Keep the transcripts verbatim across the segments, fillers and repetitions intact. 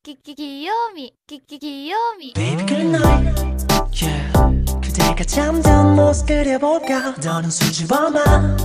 끼끼 귀요미 끼끼 귀요미 Baby good night yeah. 그대가 잠든 모습 그려볼까 너는 수줍어마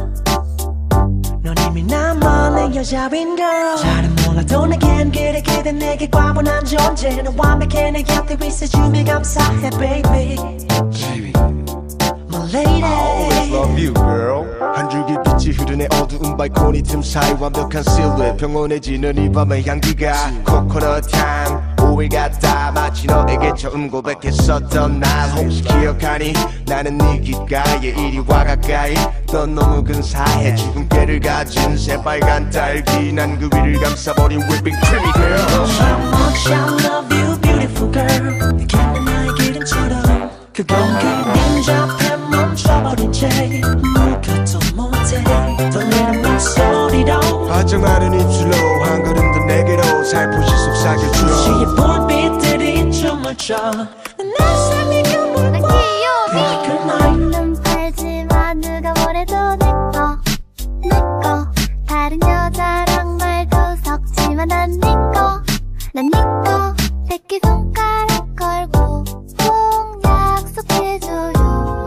넌 이미 나만의 여자인 girl 잘은 몰라도 내겐 그래 그대 내게 과분한 존재 넌 완벽해 내 곁에 있어주며 감사해 baby Baby My lady I always love you girl 한 줄기 빛이 흐르네 어두운 발코니 틈 사이 완벽한 실루엣 평온해지는 이 밤의 향기가 코코넛 향 오일 같다 마치 너에게 처음 고백했었던 날 혹시 기억하니 나는 네 귓가에 이리 와 가까이 넌 너무 근사해 주근깨를 가진 새빨간 딸기 난 그 위를 감싸버린 whipping creamy girl How much I love you beautiful girl 내게 나의 기름처럼 그건 그림잡해 멈춰버린 채 물결도 못해 떨리는 목소리로 화장하는 입술로 한 걸음 더 내게로 살포시 속삭여줘 시의 불빛들이 춤을 춰난 삶이가 뭘 난 봐 귀요미 Good night 눈 팔지마 누가 뭐래도 내꺼 내꺼 다른 여자랑 말도 섞지마 난 니꺼 난 니꺼 새끼손가락 걸고 꼭 약속해줘요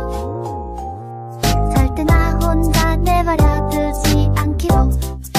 절대 나 혼자 내버려두지 않기로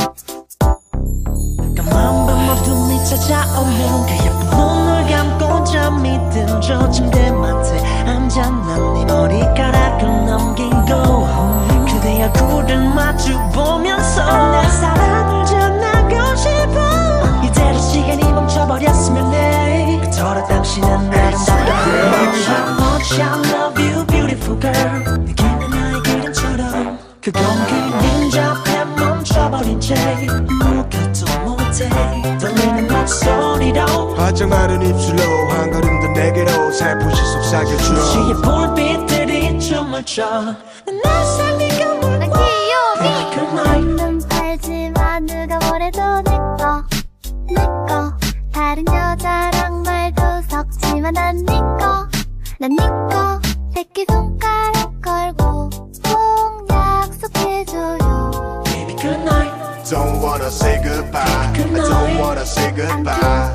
까만 밤 어둠이 찾아오면 그 예쁜 눈을 감고 잠이 든 저 침대맡에 앉아 난 네 머리카락을 넘기고 그대 얼굴을 마주보면서 내 사랑을 전하고 싶어 이대로 시간이 멈춰버렸으면 해 그토록 당신은 아름다워 How much I love you beautiful girl 내게 나의 기름처럼 그건 그림잡해 멈춰버린 채 물결도 못해 떨리는 목소리로 화장하는 입술로 한 걸음 더 내게로 살포시 속삭여줘 시의 불빛들이 춤을 춰난 삶이가 뭘 난 봐 귀요미 Good night 눈 팔지마 누가 뭐래도 내꺼 내꺼 다른 여자랑 말도 섞지마 난 니꺼 난 니꺼 새끼손가락 걸고 꼭 약속해줘요 Baby good night Don't wanna say goodbye I don't wanna say goodbye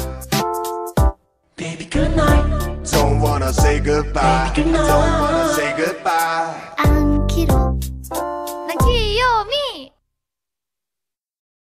Baby good night Don't wanna say goodbye I Baby, good night. don't wanna say goodbye